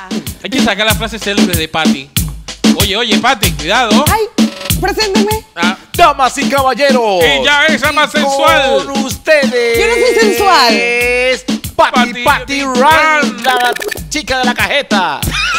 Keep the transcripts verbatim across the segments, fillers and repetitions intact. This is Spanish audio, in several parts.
Hay que sacar la frase célebre de Patty. Oye, oye, Patty, cuidado. Ay, presénteme. Ah. Damas y caballeros. Ella es la más sensual. Con ustedes. Yo no soy sensual. Es Patty, Patty Run, la chica de la cajeta.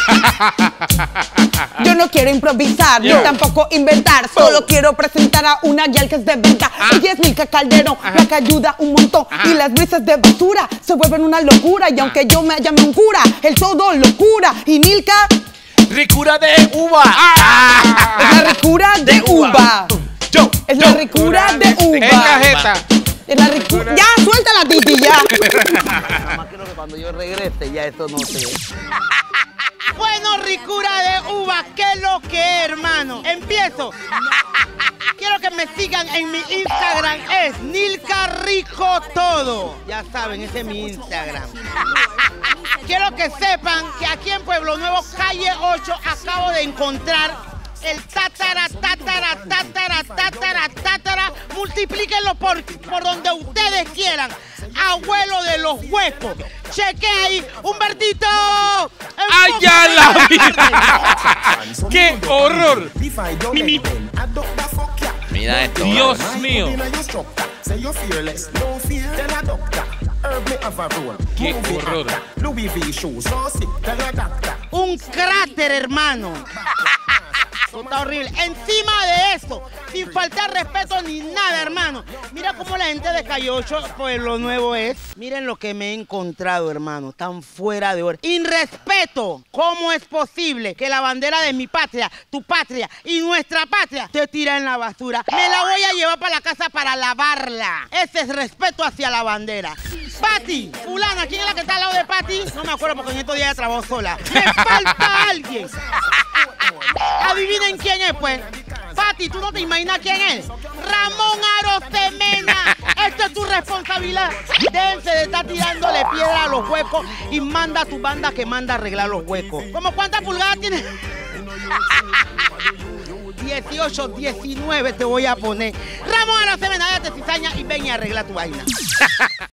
Yo no quiero improvisar, Yeah. ni tampoco inventar. Solo quiero presentar a una guial que es de verdad. Ah. Ella es Milka Calderón, Ajá. la que ayuda un montón. Ajá. Y las brisas de basura se vuelven una locura. Y aunque yo me llame un cura, el todo locura. Y Milka Ricura de uva. Ah. es la ricura de, De uva. uva. Yo, Es yo. la ricura de uva. En cajeta. Es la ricura. Ya, suelta la titi, ya. Nada más creo que cuando yo regrese ya esto no se... Bueno, ricura de uva, ¿qué lo que es, hermano? Empiezo. Quiero que me sigan en mi Instagram, es Nilka Rico Todo. Ya saben, ese es mi Instagram. Quiero que sepan que aquí en Pueblo Nuevo, calle ocho, acabo de encontrar el tátara, tátara, tátara, tátara, tátara. Multiplíquenlo por, por donde ustedes quieran. Abuelo de los huecos. Cheque ahí, Humbertito. ¡Ay, ya la vida! ¡Qué horror! Mi, mi. Mira esto. Dios mío. ¡Qué horror! Un cráter, hermano. Está horrible. Encima de esto, sin faltar respeto ni nada, hermano. Mira cómo la gente de Calle ocho, Pueblo Nuevo es. Miren lo que me he encontrado, hermano. Tan fuera de hora. Irrespeto. ¿Cómo es posible que la bandera de mi patria, tu patria y nuestra patria te tira en la basura? Me la voy a llevar para la casa para lavarla. Ese es respeto hacia la bandera. Patty, fulana, ¿quién es la que está al lado de Patty? No me acuerdo porque en estos días trabajo sola. Me falta alguien. Adivinen quién es, pues. Patty, ¿tú no te imaginas quién es? Ramón Arosemena. Esta es tu responsabilidad. Déjense de estar tirándole piedra a los huecos y manda a tu banda que manda a arreglar los huecos. ¿Cómo cuántas pulgadas tienes? dieciocho, diecinueve te voy a poner. Ramón Arosemena, date cizaña y ven y arregla tu vaina.